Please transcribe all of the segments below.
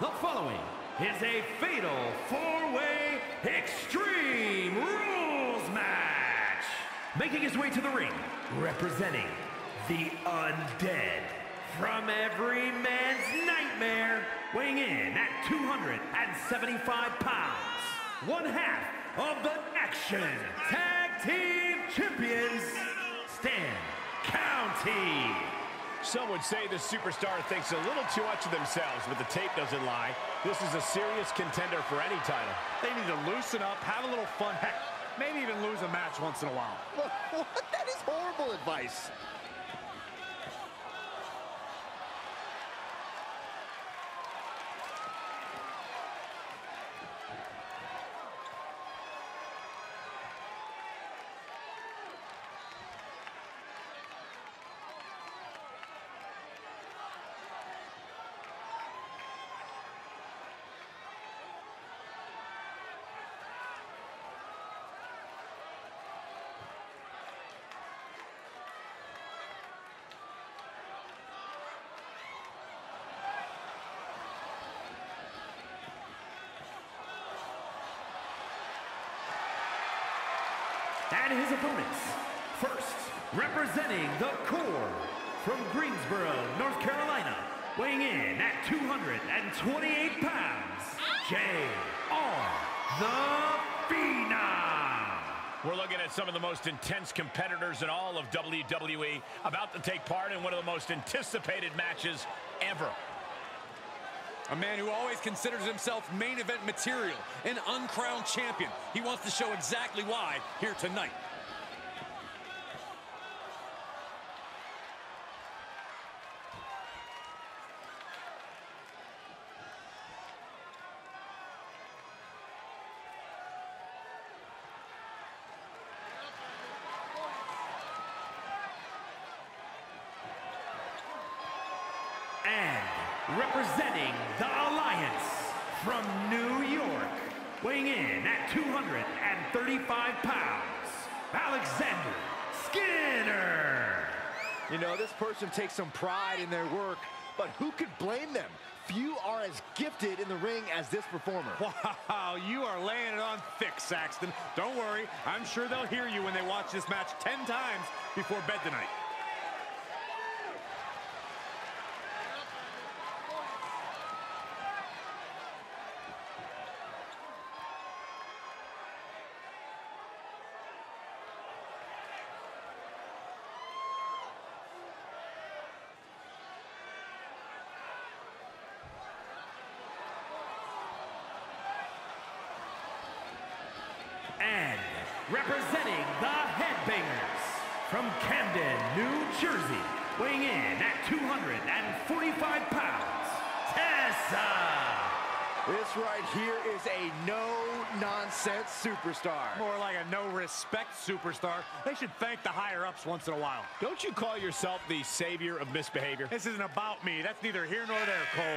The following is a fatal four-way Extreme Rules match. Making his way to the ring, representing the Undead. From every man's nightmare, weighing in at 275 pounds. One half of the Action Tag Team Champions, Stan County. Some would say the superstar thinks a little too much of themselves, but the tape doesn't lie. This is a serious contender for any title. They need to loosen up, have a little fun, heck, maybe even lose a match once in a while. What? That is horrible advice. And his opponents, first, representing the Core, from Greensboro, North Carolina, weighing in at 228 pounds, J.R. the Phenom. We're looking at some of the most intense competitors in all of WWE, about to take part in one of the most anticipated matches ever. A man who always considers himself main event material, an uncrowned champion. He wants to show exactly why here tonight. And representing the Alliance, from New York, weighing in at 235 pounds, Alexander Skinner. You know, this person takes some pride in their work, but who could blame them? Few are as gifted in the ring as this performer. Wow, you are laying it on thick, Saxton. Don't worry, I'm sure they'll hear you when they watch this match 10 times before bed tonight. And representing the Headbangers, from Camden, New Jersey, weighing in at 245 pounds, Tessa. This right here is a no-nonsense superstar. More like a no-respect superstar. They should thank the higher-ups once in a while. Don't you call yourself the savior of misbehavior? This isn't about me. That's neither here nor there, Cole.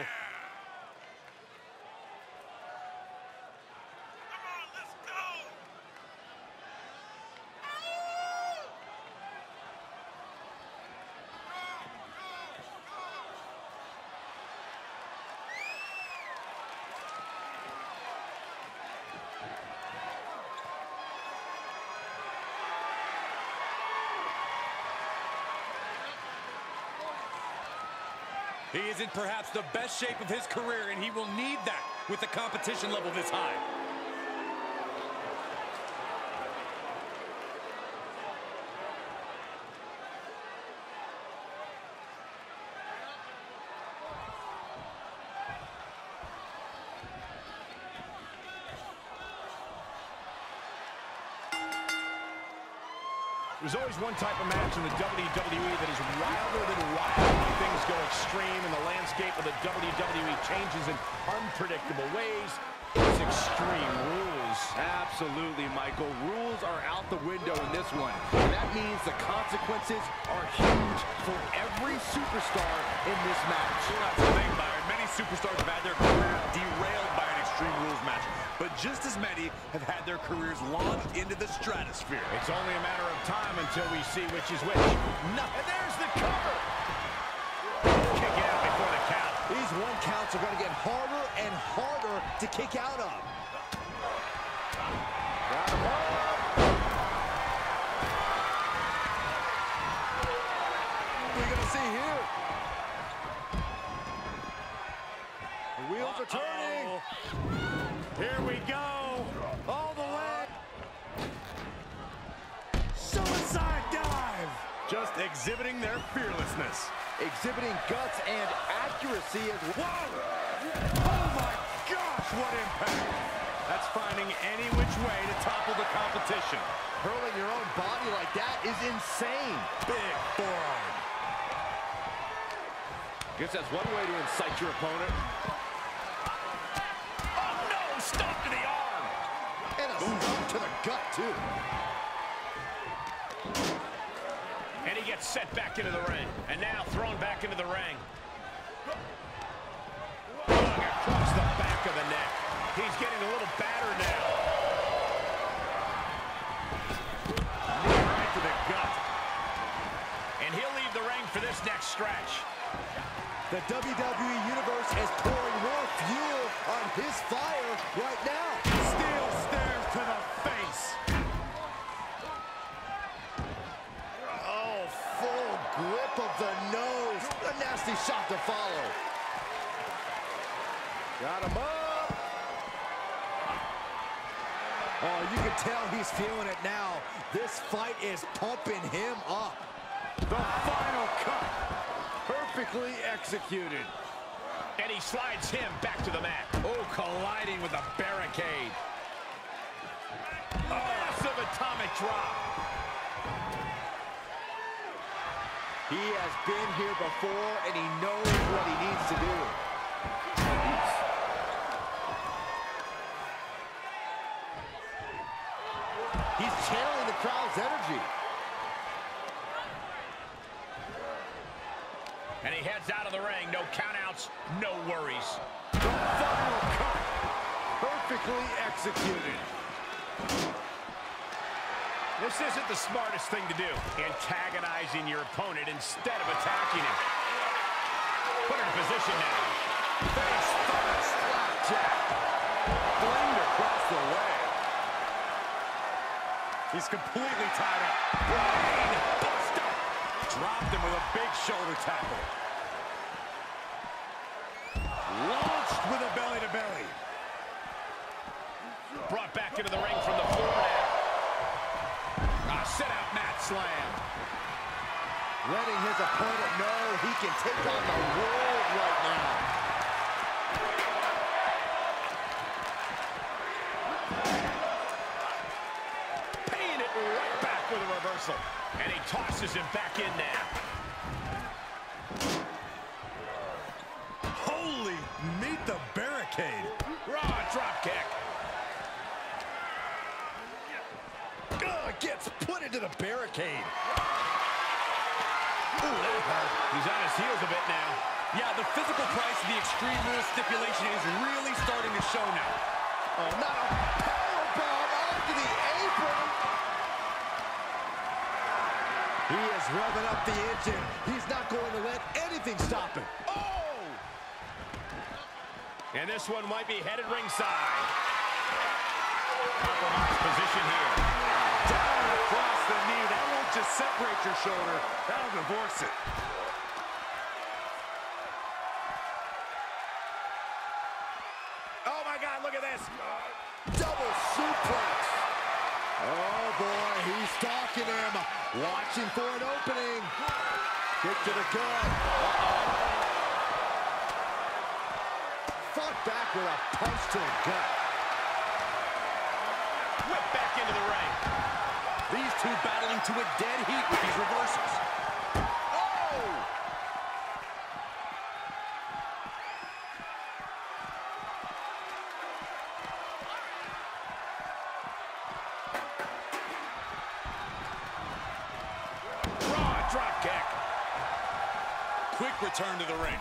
He is in perhaps the best shape of his career, and he will need that with the competition level this high. There's always one type of match in the WWE that is wilder than wild. When things go extreme and the landscape of the WWE changes in unpredictable ways, it's Extreme Rules. Absolutely, Michael. Rules are out the window in this one. And that means the consequences are huge for every superstar in this match. That's the thing, Byron. Many superstars have had their career derailed by an Extreme Rules match, but just as many have had their careers launched into the stratosphere. It's only a matter of time until we see which is which. No, and there's the cover. Kick out before the count. He's 1 counts are going to get harder and harder to kick out of. Got him up. What are we going to see here? The wheels are turning. Here we go. All the way. Suicide dive. Just exhibiting their fearlessness. Exhibiting guts and accuracy as well. Whoa! Oh my gosh, what impact! That's finding any which way to topple the competition. Hurling your own body like that is insane. Big forearm. Guess that's one way to incite your opponent. Oh no! Stop to the arm! And a stop to the gut, too. And he gets set back into the ring. And now thrown back into the ring. Going across the back of the neck. He's getting a little battered now. Knee right to the gut. And he'll leave the ring for this next stretch. The WWE Universe is pouring more fuel on his fire right now. Steel stares to the face. Oh, full grip of the nose. A nasty shot to follow. Got him up. Oh, you can tell he's feeling it now. This fight is pumping him up. The final cut. Perfectly executed. And he slides him back to the mat. Oh, colliding with a barricade. Massive atomic drop. He has been here before, and he knows what he needs to do. He's channeling the crowd's energy. And he heads out of the ring. No countouts, no worries. The final cut. Perfectly executed. This isn't the smartest thing to do. Antagonizing your opponent instead of attacking him. Put her in position now. Face first. Slapjack. Blamed across the way. He's completely tied up. Brain buster. Dropped him with a big shoulder tackle. Launched with a belly-to-belly. Brought back into the ring from the floor now. Sit-out mat slam. Letting his opponent know he can take on the world right now. Paying it right back with a reversal. And he tosses him back in now. Holy, meet the barricade. Raw drop kick. Gets put into the barricade. Ooh, that hurt. He's on his heels a bit now. Yeah, the physical price of the Extreme Rules stipulation is really starting to show now. Oh, not a powerbomb onto the apron. He is revving up the engine. He's not going to let anything stop him. Oh! And this one might be headed ringside. Compromised position here. Down across the knee. That won't just separate your shoulder. That'll divorce it. Oh, my God, look at this. Double suplex. Oh, boy, he's stalking him. Watching for an opening. Kick to the gut. Fought back with a punch to the gut. Whip back into the ring. These two battling to a dead heat with these reversals. Oh! Raw drop kick. Quick return to the ring.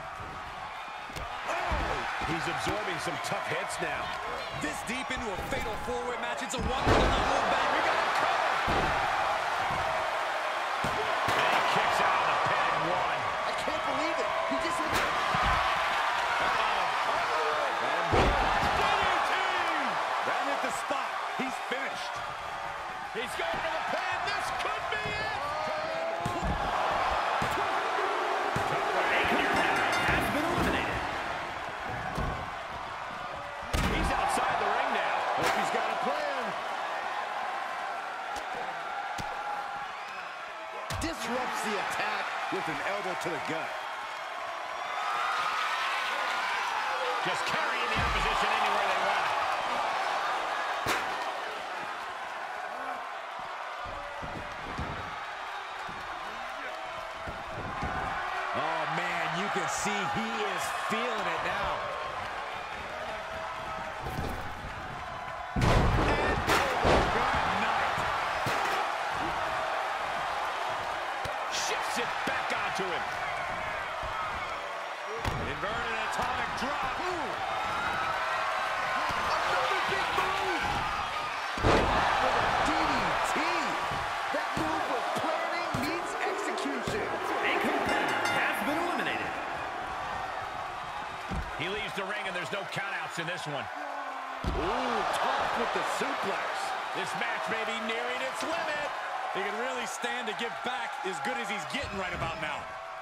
Oh! He's absorbing some tough hits now. This deep into a fatal four-way match, it's a wonder they're not holding back. We got him covered. And he kicks out of the pin. One. I can't believe it. He just... the spot. He's finished. He's going for the pin. This could be it. A competitor has been eliminated. He's outside the ring now. Hope he's got a plan. Disrupts the attack with an elbow to the gut. Just carrying the opposition anywhere they want. Oh, man, you can see he is feeling it now. And good night. Shifts it back onto him. Inverted atomic drop. Another big move! With a DDT! That move was planning meets execution. A competitor has been eliminated. He leaves the ring and there's no countouts in this one. Ooh, tough with the suplex. This match may be nearing its limit. He can really stand to give back as good as he's getting right about now.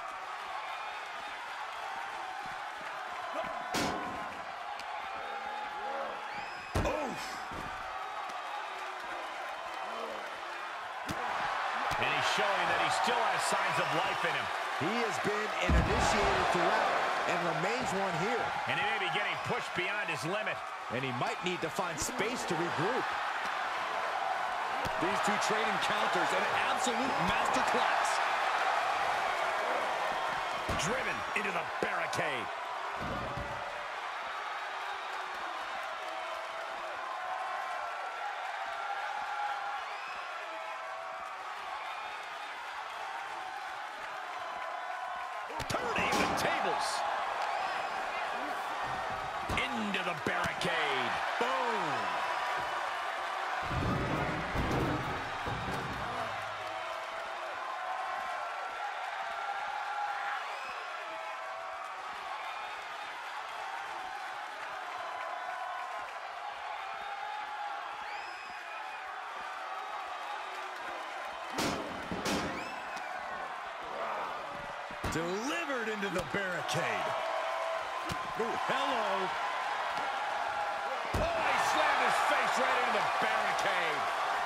And he's showing that he still has signs of life in him. He has been an initiator throughout and remains one here. And he may be getting pushed beyond his limit. And he might need to find space to regroup. These two trading counters, an absolute masterclass. Driven into the barricade. Turning the tables. Into the barricade. Boom. Delivered into the barricade. Oh, hello. Oh, he slammed his face right into the barricade.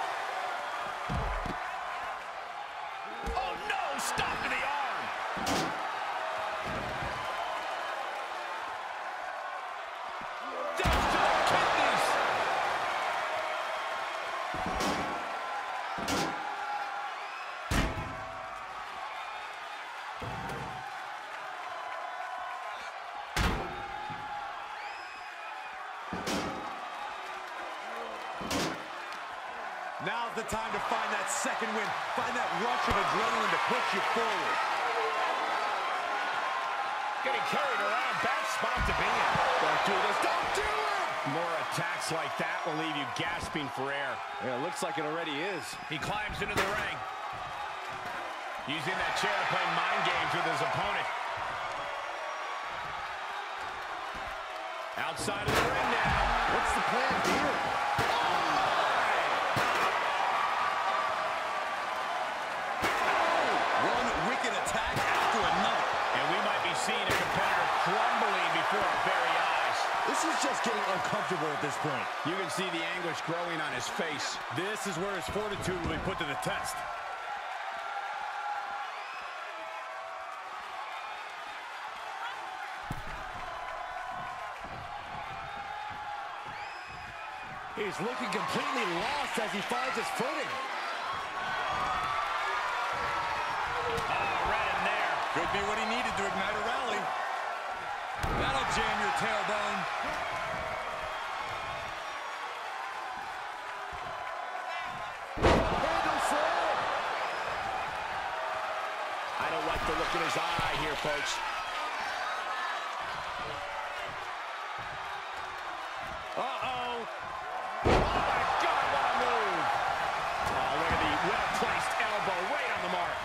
Oh, no. Stop to the arm. Down to the kidneys. Now's the time to find that second win. Find that rush of adrenaline to push you forward. Getting carried around. Bad spot to be in. Don't do this. Don't do it! More attacks like that will leave you gasping for air. Yeah, it looks like it already is. He climbs into the ring. Using that chair to play mind games with his opponent. Outside of the ring now. What's the plan here? One wicked attack after another. And we might be seeing a competitor crumbling before our very eyes. This is just getting uncomfortable at this point. You can see the anguish growing on his face. This is where his fortitude will be put to the test. He's looking completely lost as he finds his footing. Oh, right in there. Could be what he needed to ignite a rally. That'll jam your tailbone. Handle slam. I don't like the look in his eye here, folks. Uh-oh. Oh, my God, what a move. Oh, look at the well-placed elbow right on the mark.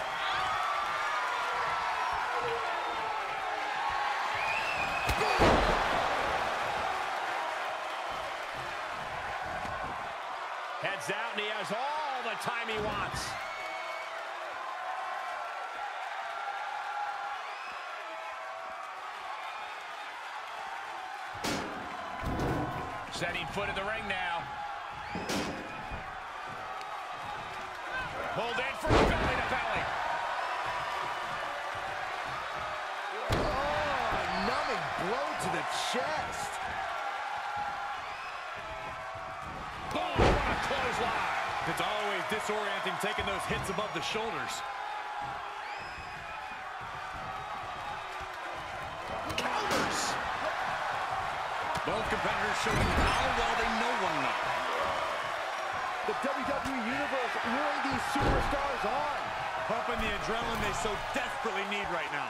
Heads out, and he has all the time he wants. Setting foot in the ring now. Pulled in for a belly to belly. Oh, a numbing blow to the chest. Boom, what a clothesline. It's always disorienting taking those hits above the shoulders. Counters. Both competitors showing how well they know one another. The WWE Universe luring these superstars on. Pumping the adrenaline they so desperately need right now.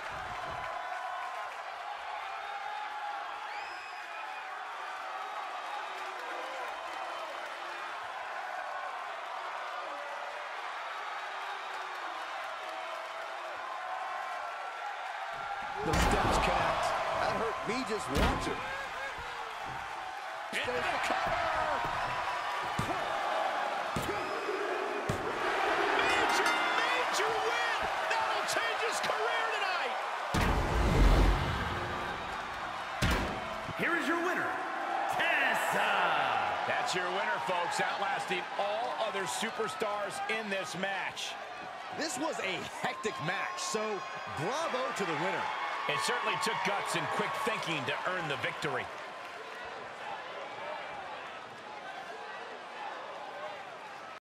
The steps connect. That hurt me just watching. Into the cover. Major win. That'll change his career tonight. Here is your winner, Tessa. That's your winner, folks, outlasting all other superstars in this match. This was a hectic match, so bravo to the winner. It certainly took guts and quick thinking to earn the victory.